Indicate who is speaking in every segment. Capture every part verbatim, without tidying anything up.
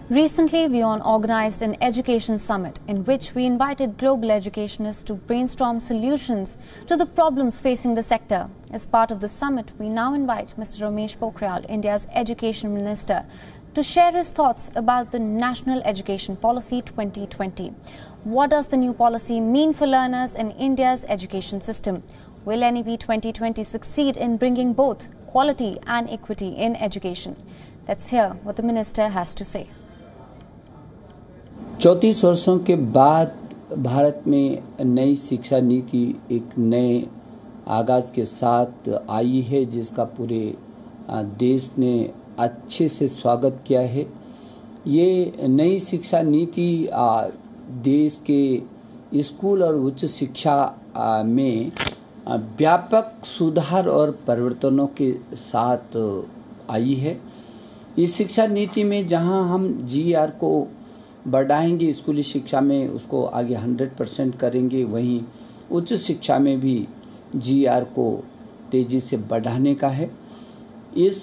Speaker 1: Recently, WION organized an education summit in which we invited global educationists to brainstorm solutions to the problems facing the sector. As part of the summit, we now invite Mister Ramesh Pokhriyal, India's Education Minister, to share his thoughts about the National Education Policy twenty twenty. What does the new policy mean for learners in India's education system? Will N E P twenty twenty succeed in bringing both quality and equity in education? Let's hear what the minister has to say.
Speaker 2: चौंतीस वर्षों के बाद भारत में नई शिक्षा नीति एक नए आगाज़ के साथ आई है, जिसका पूरे देश ने अच्छे से स्वागत किया है। ये नई शिक्षा नीति देश के स्कूल और उच्च शिक्षा में व्यापक सुधार और परिवर्तनों के साथ आई है। इस शिक्षा नीति में जहां हम जी आर को बढ़ाएंगे, स्कूली शिक्षा में उसको आगे हंड्रेड परसेंट करेंगे, वहीं उच्च शिक्षा में भी जी आर को तेज़ी से बढ़ाने का है। इस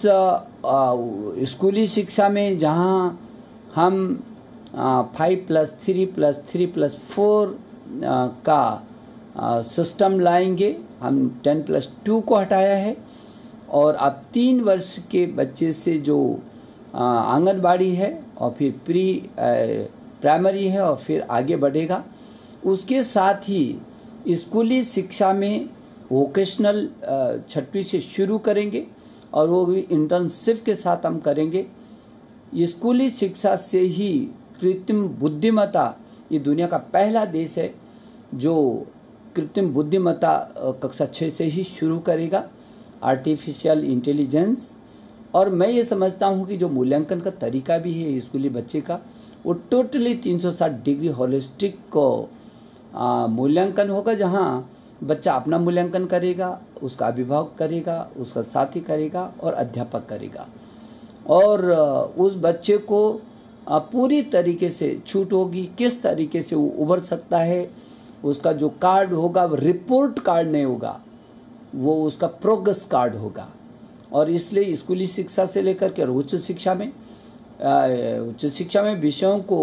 Speaker 2: स्कूली शिक्षा में जहां हम five plus three plus three plus four का सिस्टम लाएंगे, हम टेन प्लस टू को हटाया है और अब तीन वर्ष के बच्चे से जो आंगनबाड़ी है और फिर प्री प्राइमरी है और फिर आगे बढ़ेगा। उसके साथ ही स्कूली शिक्षा में वोकेशनल छठवीं से शुरू करेंगे और वो भी इंटर्नशिप के साथ हम करेंगे। स्कूली शिक्षा से ही कृत्रिम बुद्धिमत्ता, ये दुनिया का पहला देश है जो कृत्रिम बुद्धिमत्ता कक्षा छः से ही शुरू करेगा, आर्टिफिशियल इंटेलिजेंस। और मैं ये समझता हूँ कि जो मूल्यांकन का तरीका भी है स्कूली बच्चे का, वो टोटली तीन सौ साठ डिग्री होलिस्टिक को मूल्यांकन होगा, जहाँ बच्चा अपना मूल्यांकन करेगा, उसका अभिभावक करेगा, उसका साथी करेगा और अध्यापक करेगा। और उस बच्चे को पूरी तरीके से छूट होगी, किस तरीके से वो उभर सकता है। उसका जो कार्ड होगा वो रिपोर्ट कार्ड नहीं होगा, वो उसका प्रोग्रेस कार्ड होगा। और इसलिए स्कूली शिक्षा से लेकर के उच्च शिक्षा में उच्च शिक्षा में विषयों को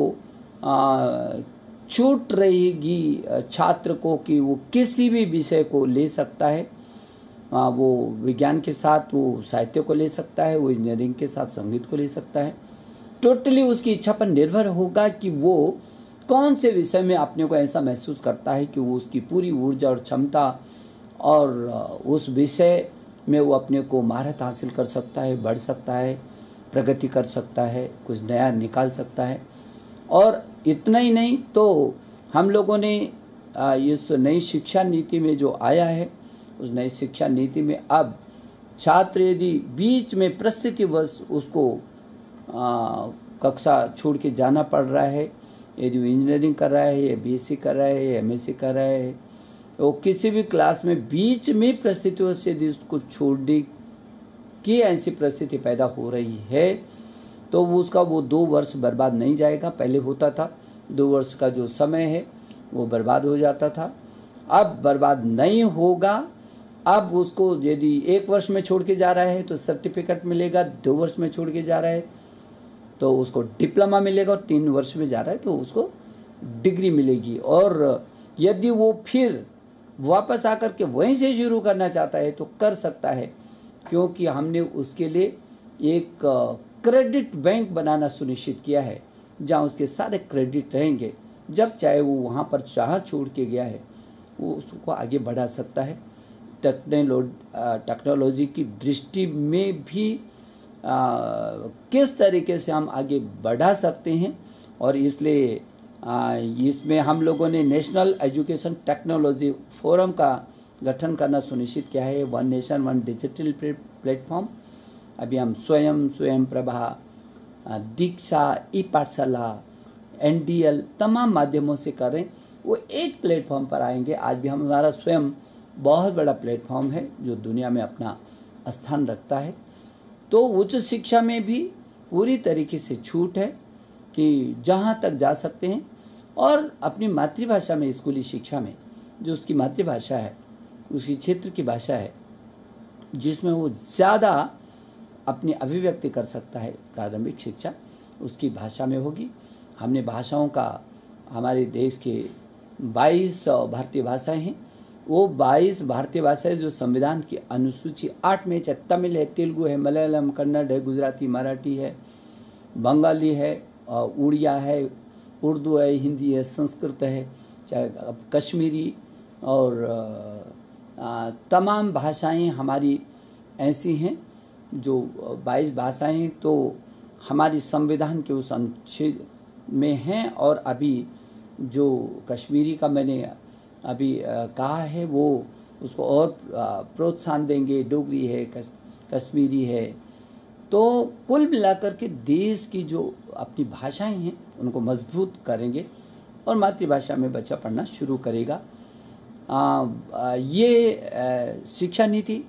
Speaker 2: छूट रहेगी छात्र को कि वो किसी भी विषय को ले सकता है। वो विज्ञान के साथ वो साहित्य को ले सकता है, वो इंजीनियरिंग के साथ संगीत को ले सकता है। टोटली उसकी इच्छा पर निर्भर होगा कि वो कौन से विषय में अपने को ऐसा महसूस करता है कि वो उसकी पूरी ऊर्जा और क्षमता और उस विषय में वो अपने को महारत हासिल कर सकता है, बढ़ सकता है, प्रगति कर सकता है, कुछ नया निकाल सकता है। और इतना ही नहीं तो हम लोगों ने इस नई शिक्षा नीति में जो आया है, उस नई शिक्षा नीति में अब छात्र यदि बीच में परिस्थितिवश उसको आ, कक्षा छोड़ के जाना पड़ रहा है, यदि वो इंजीनियरिंग कर रहा है या बी एस सी कर रहा है या एम एस सी कर रहा है, वो किसी भी क्लास में बीच में परिस्थितियों से यदि उसको छोड़ने की ऐसी परिस्थिति पैदा हो रही है, तो वो उसका वो दो वर्ष बर्बाद नहीं जाएगा। पहले होता था दो वर्ष का जो समय है वो बर्बाद हो जाता था, अब बर्बाद नहीं होगा। अब उसको यदि एक वर्ष में छोड़ के जा रहा है तो सर्टिफिकेट मिलेगा, दो वर्ष में छोड़ के जा रहा है तो उसको डिप्लोमा मिलेगा, और तीन वर्ष में जा रहा है तो उसको डिग्री मिलेगी। और यदि वो फिर वापस आकर के वहीं से शुरू करना चाहता है तो कर सकता है, क्योंकि हमने उसके लिए एक क्रेडिट बैंक बनाना सुनिश्चित किया है, जहां उसके सारे क्रेडिट रहेंगे। जब चाहे वो वहां पर चाह छोड़ के गया है वो उसको आगे बढ़ा सकता है। टेक्नोलो टेक्नोलॉजी की दृष्टि में भी आ, किस तरीके से हम आगे बढ़ा सकते हैं, और इसलिए इसमें हम लोगों ने नेशनल एजुकेशन टेक्नोलॉजी फोरम का गठन करना सुनिश्चित किया है। One nation one digital platform. अभी हम स्वयं स्वयं प्रभा, दीक्षा, ई पाठशाला, एन डी एल तमाम माध्यमों से कर रहे हैं, वो एक प्लेटफॉर्म पर आएंगे। आज भी हमारा स्वयं बहुत बड़ा प्लेटफॉर्म है जो दुनिया में अपना स्थान रखता है। तो उच्च शिक्षा में भी पूरी तरीके से छूट है कि जहाँ तक जा सकते हैं, और अपनी मातृभाषा में स्कूली शिक्षा में जो उसकी मातृभाषा है, उसी क्षेत्र की भाषा है, जिसमें वो ज़्यादा अपनी अभिव्यक्ति कर सकता है प्रारंभिक शिक्षा, उसकी भाषा में होगी। हमने भाषाओं का, हमारे देश के बाईस भारतीय भाषाएं हैं, वो बाईस भारतीय भाषाएं जो संविधान की अनुसूची आठ में, चाहे तमिल है, तेलुगु है, मलयालम, कन्नड़ है, गुजराती, मराठी है, बंगाली है, उड़िया है, उर्दू है, हिंदी है, संस्कृत है, चाहे कश्मीरी, और आ, तमाम भाषाएं हमारी ऐसी हैं जो बाईस भाषाएं तो हमारी संविधान के उस अनुच्छेद में हैं। और अभी जो कश्मीरी का मैंने अभी आ, कहा है वो उसको और प्रोत्साहन देंगे। डोगरी है, कस, कश्मीरी है। तो कुल मिलाकर के देश की जो अपनी भाषाएं हैं उनको मजबूत करेंगे और मातृभाषा में बच्चा पढ़ना शुरू करेगा। आ, आ, ये आ, शिक्षा नीति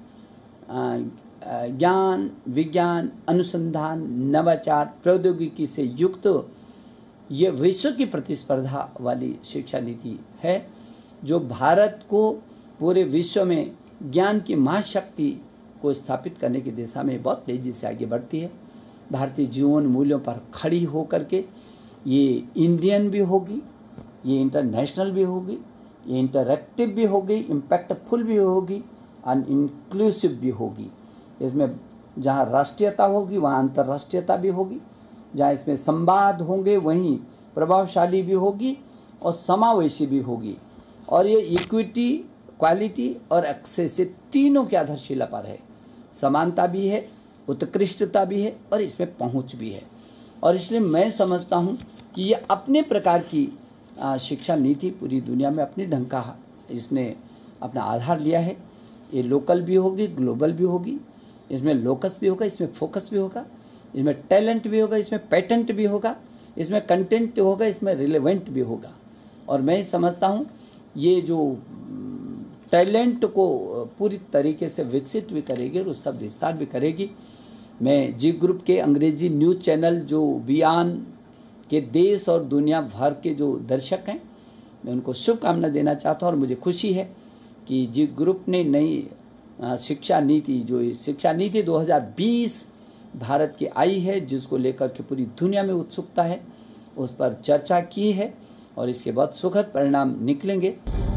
Speaker 2: ज्ञान, विज्ञान, अनुसंधान, नवाचार, प्रौद्योगिकी से युक्त ये विश्व की प्रतिस्पर्धा वाली शिक्षा नीति है जो भारत को पूरे विश्व में ज्ञान की महाशक्ति को स्थापित करने की दिशा में बहुत तेजी से आगे बढ़ती है। भारतीय जीवन मूल्यों पर खड़ी होकर के ये इंडियन भी होगी, ये इंटरनेशनल भी होगी, ये इंटरैक्टिव भी होगी, इम्पैक्टफुल भी होगी और इंक्लूसिव भी होगी। इसमें जहाँ राष्ट्रीयता होगी वहाँ अंतर्राष्ट्रीयता भी होगी, जहाँ इसमें संवाद होंगे वहीं प्रभावशाली भी होगी और समावेशी भी होगी। और ये इक्विटी, क्वालिटी और एक्सेस, ये तीनों की आधारशिला पर है। समानता भी है, उत्कृष्टता भी है और इसमें पहुंच भी है। और इसलिए मैं समझता हूं कि ये अपने प्रकार की शिक्षा नीति पूरी दुनिया में अपने ढंग का इसने अपना आधार लिया है। ये लोकल भी होगी, ग्लोबल भी होगी। इसमें लोकस भी होगा, इसमें फोकस भी होगा, इसमें टैलेंट भी होगा, इसमें पेटेंट भी होगा, इसमें कंटेंट होगा, इसमें रिलेवेंट भी होगा। और मैं समझता हूँ ये जो टैलेंट को पूरी तरीके से विकसित भी करेगी और उसका विस्तार भी करेगी। मैं जी ग्रुप के अंग्रेजी न्यूज़ चैनल जो बियान के देश और दुनिया भर के जो दर्शक हैं, मैं उनको शुभकामना देना चाहता हूँ। और मुझे खुशी है कि जी ग्रुप ने नई शिक्षा नीति, जो शिक्षा नीति दो हज़ार बीस भारत की आई है, जिसको लेकर के पूरी दुनिया में उत्सुकता है, उस पर चर्चा की है और इसके बाद सुखद परिणाम निकलेंगे।